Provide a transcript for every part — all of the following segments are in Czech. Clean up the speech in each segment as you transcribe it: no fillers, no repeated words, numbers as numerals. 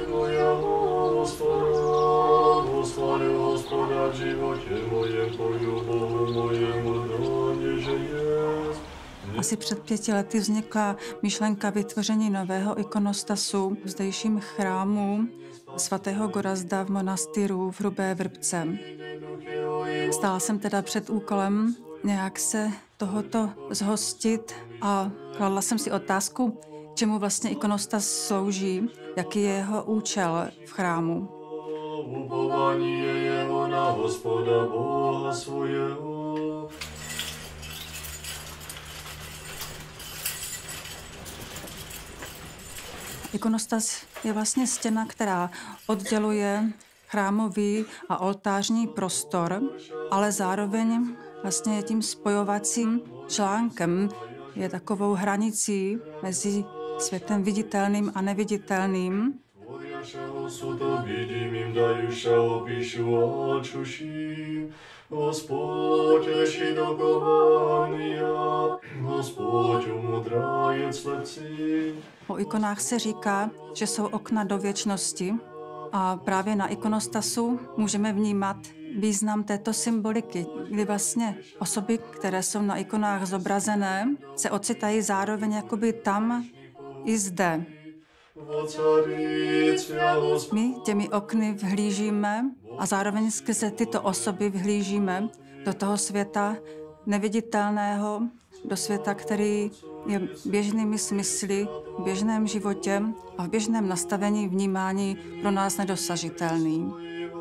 Твоя, Господа, Господи, Господа, в životě mojem, pojdu Bohu mojemu, doniže jest. Asi před 5 lety vznikla myšlenka vytvoření nového ikonostasu v zdejším chrámu svatého Gorazda v monastýru v Hrubé Vrbce. Stála jsem teda před úkolem nějak se tohoto zhostit a kladla jsem si otázku, k čemu vlastně ikonostas slouží, jaký je jeho účel v chrámu. Upování je jeho na Hospoda Boha svojho. Ikonostas je vlastně stěna, která odděluje chrámový a oltářní prostor, ale zároveň vlastně je tím spojovacím článkem, je takovou hranicí mezi světem viditelným a neviditelným. Tvojašeho suto vidimim dajuša opišu a čuším. Господь реши докования, Господь умудряет сlepci. O ikonách se říká, že jsou okna do věčnosti a právě na ikonostasu můžeme vnímat význam této symboliky, kdy vlastně osoby, které jsou na ikonách zobrazené, se ocitají zároveň jakoby tam i zde. My těmi okny vhlížíme a zároveň skrze tyto osoby vhlížíme do toho světa neviditelného, do světa, který je běžnými smysly, v běžném životě a v běžném nastavení vnímání pro nás nedosažitelný.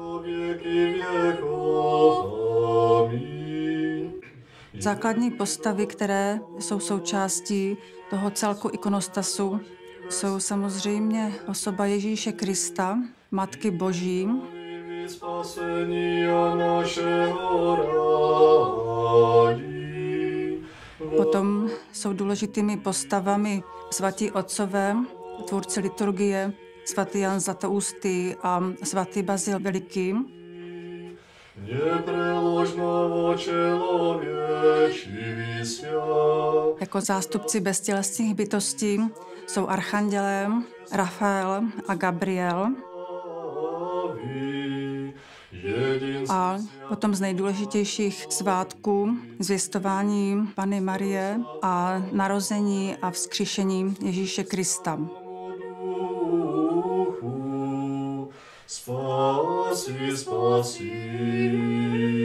Základní postavy, které jsou součástí toho celku ikonostasu, jsou samozřejmě osoba Ježíše Krista, Matky Boží, potom jsou důležitými postavami svatí otcové, tvůrci liturgie, svatý Jan Zlatoustý a svatý Bazil Veliký. Jako zástupci beztělesných bytostí jsou archandělé Rafael a Gabriel. A potom z nejdůležitějších svátků zvěstování Panny Marie a narození a vzkříšení Ježíše Krista. Spasi, spasi.